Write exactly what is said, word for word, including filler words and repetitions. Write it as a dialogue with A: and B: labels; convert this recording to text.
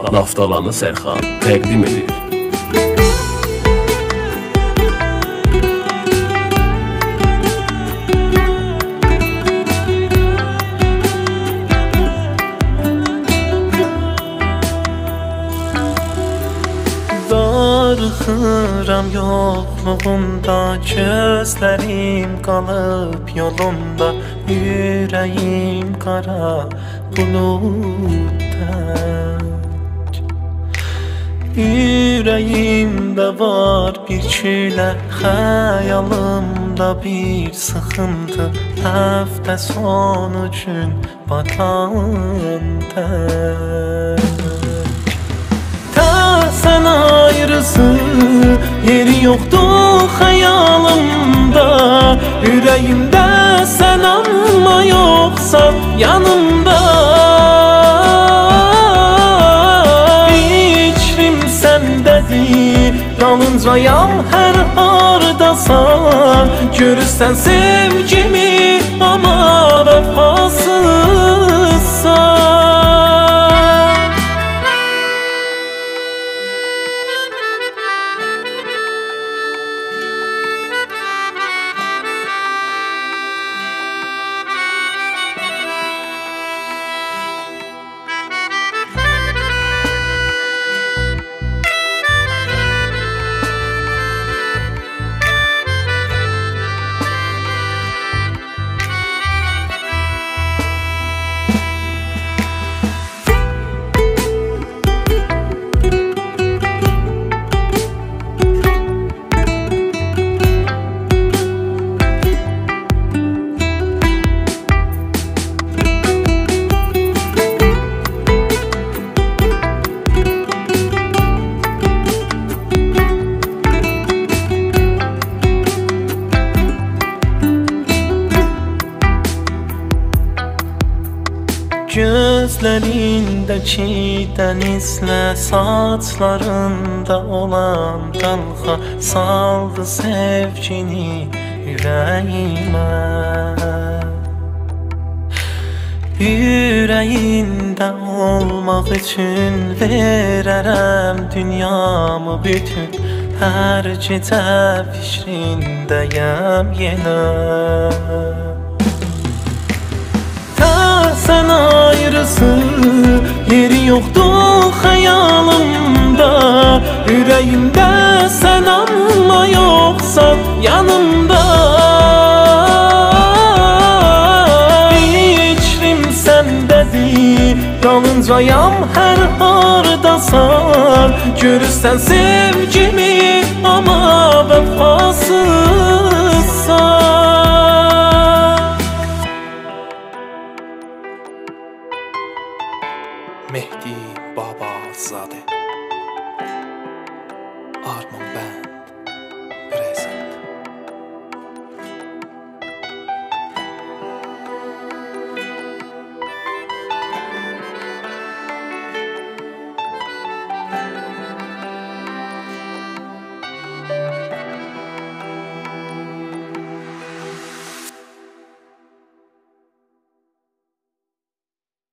A: Naftalanı Sərxan təqdim edir.
B: Darıxıram yoxluğunda, gözlərim qalıb yolunda, ürəyim qara bulud tək. Ürəyimdə var bir çilə, xəyalımda bir sıxıntı, həftə sonu üçün batan tək. Sen ayrısı, yeri yoktu hayalımda, yüreğimde sen ama yoksa yanımda. Fikrim sendedir, yalnızcayam her hardasan. Görürsen sevgimi ama vefasızsan. Gözlerindeki denizle, saçlarında olan dalga saldı sevgini yüreğime. Yüreğinde olmak için verərəm dünyamı bütün, her gecə fikrindəyəm yenə. Sen ayrısı, yeri yoktu hayalımda, yüreğimde sen ama yoksa yanımda. Fikrim sendedir, yalnızcayam her hardasan. Görürsen sevgimi ama vefasızsan. Mehdi Babazadə, Arman bəy.